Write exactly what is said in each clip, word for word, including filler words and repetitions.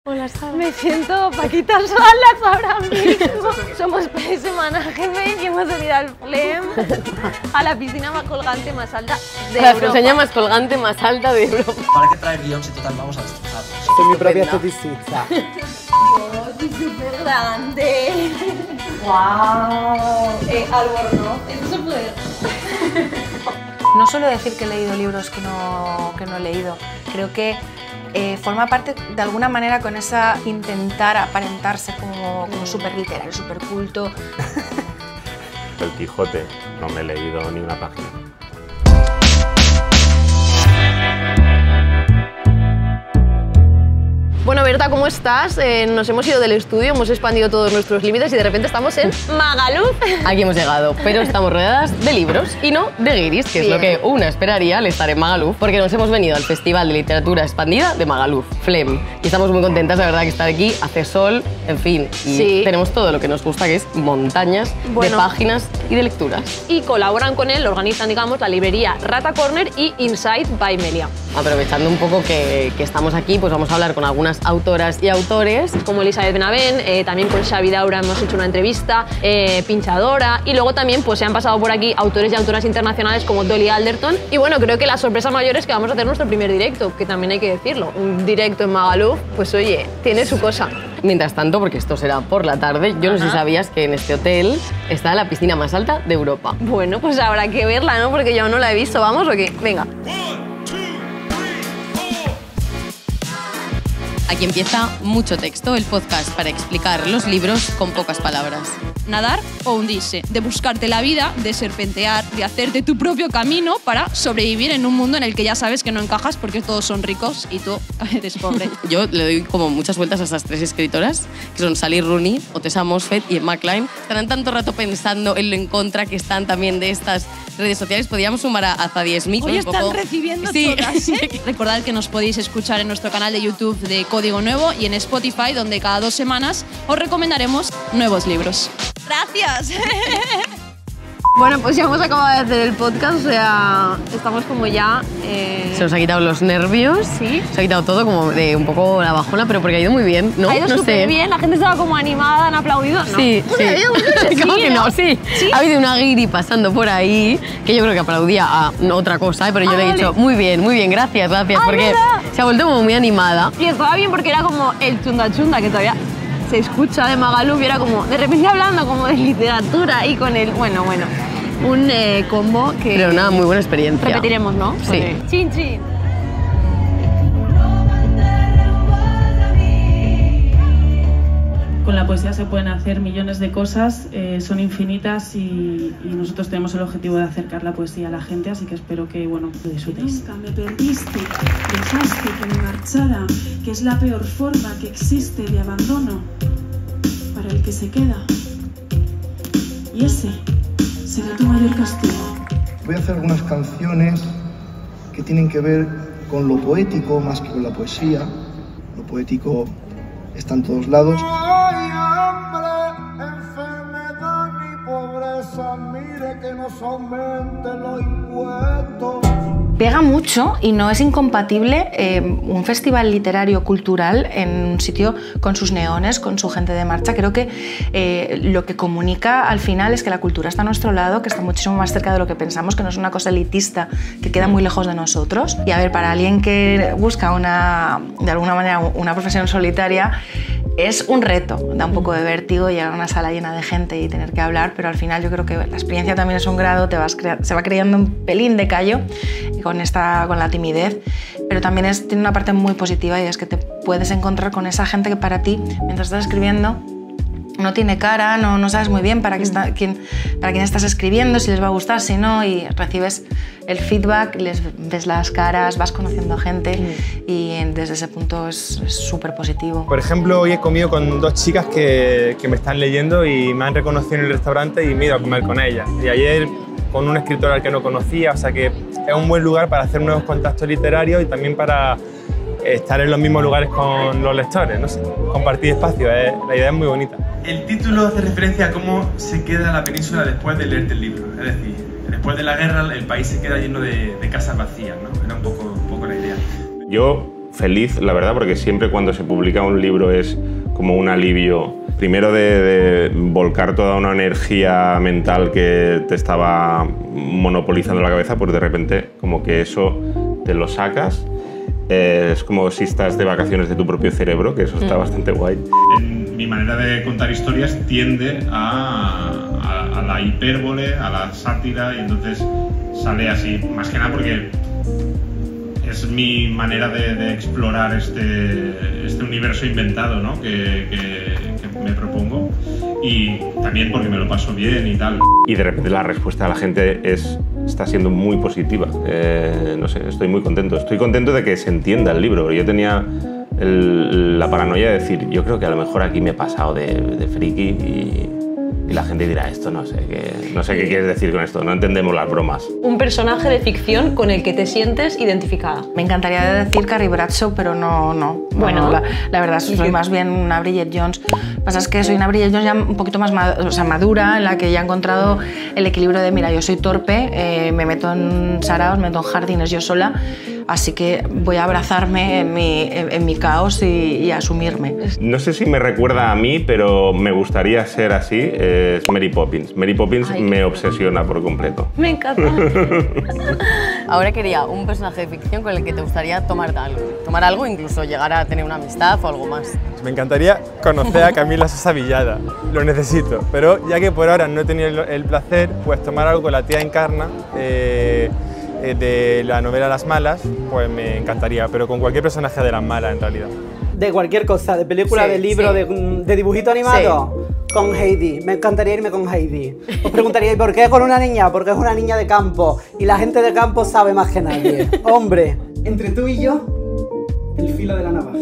Hola, Sara. Me siento Paquita Salas ahora mismo. Somos P S Management y hemos venido al Flem, a la piscina más colgante más alta de la Europa. La piscina más colgante más alta de Europa. ¿Para qué traer guión si total vamos a destrozar? Soy mi propia tutistica. ¡Oh, es súper grande! ¡Guau! Eh, Albornoz, eso se puede. No suelo decir que he leído libros que no, que no he leído. Creo que eh, forma parte de alguna manera con esa intentar aparentarse como, como súper literario, súper culto. El Quijote, no me he leído ni una página. Bueno, Berta, ¿cómo estás? Eh, nos hemos ido del estudio, hemos expandido todos nuestros límites y de repente estamos en Magaluf. Aquí hemos llegado, pero estamos rodeadas de libros y no de guiris, que Bien. es lo que una esperaría al estar en Magaluf, porque nos hemos venido al Festival de Literatura Expandida de Magaluf, Flem. Y estamos muy contentas, la verdad, que estar aquí, hace sol, en fin, y sí. tenemos todo lo que nos gusta, que es montañas bueno. de páginas y de lecturas. Y colaboran con él, organizan, digamos, la librería Rata Corner y Inside by Melia. Aprovechando un poco que, que estamos aquí, pues vamos a hablar con algunas autoras y autores, como Elizabeth Benavent, eh, también con Xavi Daura hemos hecho una entrevista, eh, Pinchadora, y luego también pues se han pasado por aquí autores y autoras internacionales como Dolly Alderton. Y bueno, creo que la sorpresa mayor es que vamos a hacer nuestro primer directo, que también hay que decirlo. Un directo en Magaluf, pues oye, tiene su cosa. Mientras tanto, porque esto será por la tarde, yo no Ajá. sé si sabías que en este hotel está la piscina más alta de Europa. Bueno, pues habrá que verla, ¿no? Porque yo no la he visto, ¿vamos o qué? Venga. Aquí empieza Mucho Texto, el podcast para explicar los libros con pocas palabras. Nadar o hundirse, de buscarte la vida, de serpentear, de hacerte tu propio camino para sobrevivir en un mundo en el que ya sabes que no encajas porque todos son ricos y tú eres pobre. Yo le doy como muchas vueltas a estas tres escritoras, que son Sally Rooney, Ottessa Moslfegh y Emma Cline. Estarán tanto rato pensando en lo en contra que están también de estas redes sociales. Podríamos sumar a Zadie Smith. Hoy un están poco... recibiendo sí. todas, ¿eh? Recordad que nos podéis escuchar en nuestro canal de YouTube de Código Nuevo y en Spotify, donde cada dos semanas os recomendaremos nuevos libros. ¡Gracias! Bueno, pues ya hemos acabado de hacer el podcast, o sea, estamos como ya... Eh... Se nos ha quitado los nervios, sí. se ha quitado todo como de un poco la bajona, pero porque ha ido muy bien, ¿no? Ha ido no súper sé. bien, la gente estaba como animada, han aplaudido, ¿no? Sí, pues sí. Ha habido mucho ¿Cómo sí, que ¿no? no? Sí. sí. Ha habido una guiri pasando por ahí, que yo creo que aplaudía a otra cosa, ¿eh? pero yo ah, le he vale. dicho, muy bien, muy bien, gracias, gracias, ah, porque ¿verdad? se ha vuelto como muy animada. Y estaba bien porque era como el chunda chunda, que todavía se escucha de Magaluf y era como, de repente hablando como de literatura y con el, bueno, bueno. Un eh, combo que... Pero una muy buena experiencia. Repetiremos, ¿no? Sí. Porque... Chin, chin. Con la poesía se pueden hacer millones de cosas, eh, son infinitas y, y nosotros tenemos el objetivo de acercar la poesía a la gente, así que espero que, bueno, lo disfrutéis. Nunca me perdiste, dejaste que me marchara, que es la peor forma que existe de abandono para el que se queda. Y ese será tu mayor castigo. Voy a hacer algunas canciones que tienen que ver con lo poético más que con la poesía. Lo poético está en todos lados. No hay hambre, enfermedad ni pobreza, mire que nos aumenten los impuestos. Pega mucho y no es incompatible eh, un festival literario cultural en un sitio con sus neones, con su gente de marcha. Creo que eh, lo que comunica al final es que la cultura está a nuestro lado, que está muchísimo más cerca de lo que pensamos, que no es una cosa elitista que queda muy lejos de nosotros. Y a ver, para alguien que busca una, de alguna manera una profesión solitaria, es un reto, da un poco de vértigo llegar a una sala llena de gente y tener que hablar, pero al final yo creo que la experiencia también es un grado, te vas se va creando un pelín de callo con, esta, con la timidez, pero también es, tiene una parte muy positiva y es que te puedes encontrar con esa gente que para ti, mientras estás escribiendo, no tiene cara, no, no sabes muy bien para, qué está, quién, para quién estás escribiendo, si les va a gustar, si no, y recibes el feedback, les ves las caras, vas conociendo a gente mm. y desde ese punto es súper positivo. Por ejemplo, hoy he comido con dos chicas que, que me están leyendo y me han reconocido en el restaurante y me he ido a comer con ellas. Y ayer con un escritor al que no conocía, o sea que es un buen lugar para hacer nuevos contactos literarios y también para estar en los mismos lugares con los lectores, no sé, compartir espacio, eh, la idea es muy bonita. El título hace referencia a cómo se queda la península después de leerte el libro, es decir, después de la guerra el país se queda lleno de, de casas vacías, ¿no? Era un poco, un poco la idea. Yo feliz, la verdad, porque siempre cuando se publica un libro es como un alivio, primero de, de volcar toda una energía mental que te estaba monopolizando la cabeza, pues de repente como que eso te lo sacas. Eh, es como si estás de vacaciones de tu propio cerebro, que eso está mm. bastante guay. En mi manera de contar historias tiende a, a, a la hipérbole, a la sátira, y entonces sale así, más que nada porque es mi manera de, de explorar este, este universo inventado, ¿no? que, que, que me propongo, y también porque me lo paso bien y tal. Y de repente la respuesta de la gente es, está siendo muy positiva. Eh, no sé, estoy muy contento. Estoy contento de que se entienda el libro. Yo tenía el, la paranoia de decir, yo creo que a lo mejor aquí me he pasado de, de friki y, y la gente dirá esto, no sé, qué, no sé qué quieres decir con esto, no entendemos las bromas. Un personaje de ficción con el que te sientes identificada. Me encantaría decir Carrie Bradshaw, pero no, no. Bueno, no, la, la verdad, soy más bien una Bridget Jones. Lo que pasa es que soy una Bridget Jones ya un poquito más mad o sea, madura, en la que ya he encontrado el equilibrio de, mira, yo soy torpe, eh, me meto en saraos, me meto en jardines yo sola, así que voy a abrazarme en mi, en, en mi caos y, y asumirme. No sé si me recuerda a mí, pero me gustaría ser así. Es Mary Poppins. Mary Poppins Ay, me obsesiona por completo. Me encanta. Ahora quería un personaje de ficción con el que te gustaría tomar algo. Tomar algo, incluso llegar a tener una amistad o algo más. Me encantaría conocer a Camila Sosa Villada. Lo necesito. Pero ya que por ahora no he tenido el, el placer, pues tomar algo con la tía Encarna, eh, de la novela Las Malas, pues me encantaría, pero con cualquier personaje de Las Malas en realidad. De cualquier cosa, de película, sí, de libro, sí. de, de dibujito animado, sí. Con Heidi. Me encantaría irme con Heidi. Os preguntaría, ¿y por qué con una niña? Porque es una niña de campo y la gente de campo sabe más que nadie. Hombre, entre tú y yo, el filo de la navaja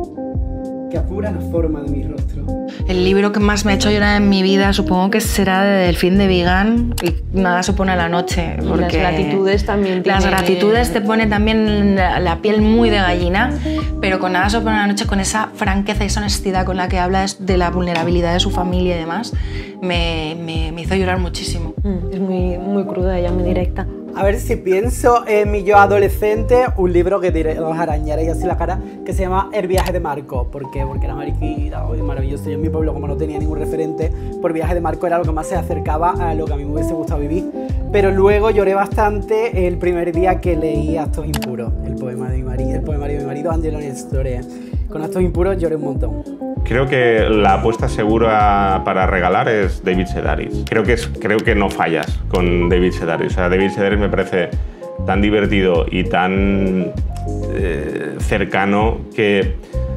que apura la forma de mi rostro. El libro que más me ha hecho llorar en mi vida supongo que será de Delfín de Vigan y Nada supone la noche. Porque las gratitudes también tiene... Las gratitudes te pone también la, la piel muy de gallina, pero con Nada supone la noche, con esa franqueza y esa honestidad con la que habla de la vulnerabilidad de su familia y demás, me, me, me hizo llorar muchísimo. Mm, es muy, muy cruda, ella muy directa. A ver si pienso en mi yo adolescente, un libro que diré, os arañaréis así la cara, que se llama El viaje de Marco. ¿Por qué? Porque era mariquita, oh, maravilloso. Yo en mi pueblo, como no tenía ningún referente, por Viaje de Marco era lo que más se acercaba a lo que a mí me hubiese gustado vivir. Pero luego lloré bastante el primer día que leí Actos Impuros, el poema de mi marido, el poemario de mi marido, Angelo Nestore. Con Actos Impuros lloré un montón. Creo que la apuesta segura para regalar es David Sedaris. Creo que, es, creo que no fallas con David Sedaris. O sea, David Sedaris me parece tan divertido y tan eh, cercano que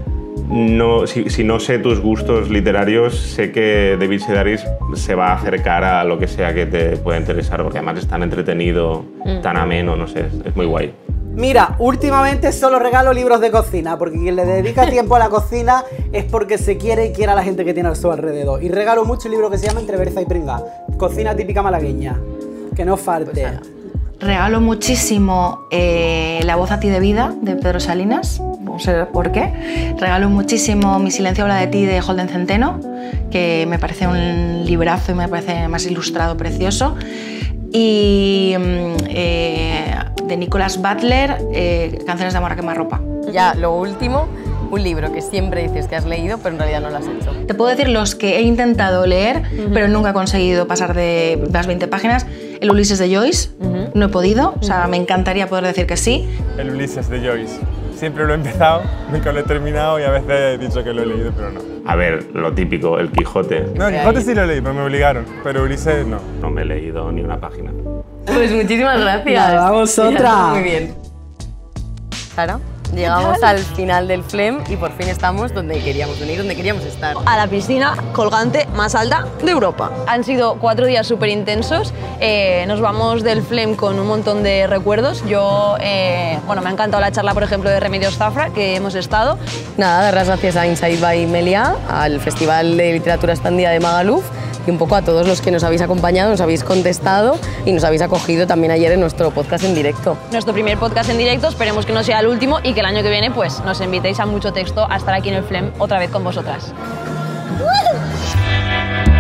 no, si, si no sé tus gustos literarios, sé que David Sedaris se va a acercar a lo que sea que te pueda interesar, porque además es tan entretenido, mm. tan ameno, no sé, es, es muy guay. Mira, últimamente solo regalo libros de cocina, porque quien le dedica tiempo a la cocina es porque se quiere y quiere a la gente que tiene a su alrededor. Y regalo mucho libro que se llama Entre Berza y Pringa, cocina típica malagueña, que no falte. Regalo muchísimo eh, La voz a ti de vida, de Pedro Salinas, no sé por qué. Regalo muchísimo Mi silencio habla de ti, de Holden Centeno, que me parece un librazo y me parece más ilustrado, precioso. Y eh, de Nicholas Butler, eh, Canciones de amor a quemarropa. Ya, lo último, un libro que siempre dices que has leído, pero en realidad no lo has hecho. Te puedo decir los que he intentado leer, uh-huh. pero nunca he conseguido pasar de las veinte páginas. El Ulises de Joyce, uh-huh. no he podido, uh-huh. o sea, me encantaría poder decir que sí. El Ulises de Joyce. Siempre lo he empezado, nunca lo he terminado y a veces he dicho que lo he leído, pero no. A ver, lo típico, el Quijote. No, el Quijote sí lo leí, pero me obligaron, pero Ulises no. No me he leído ni una página. Pues muchísimas gracias. Ya, vamos otra. Muy bien. Sara, llegamos al final del Flem y por fin estamos donde queríamos venir, donde queríamos estar. A la piscina colgante más alta de Europa. Han sido cuatro días súper intensos. Eh, nos vamos del Flem con un montón de recuerdos. Yo, eh, bueno, me ha encantado la charla, por ejemplo, de Remedios Zafra, que hemos estado. Nada, dar las gracias a Inside by Melia, al Festival de Literatura Expandida de Magaluf, y un poco a todos los que nos habéis acompañado, nos habéis contestado y nos habéis acogido también ayer en nuestro podcast en directo. Nuestro primer podcast en directo, esperemos que no sea el último y que el año que viene pues nos invitéis a mucho texto a estar aquí en el Flem otra vez con vosotras. ¡Uh!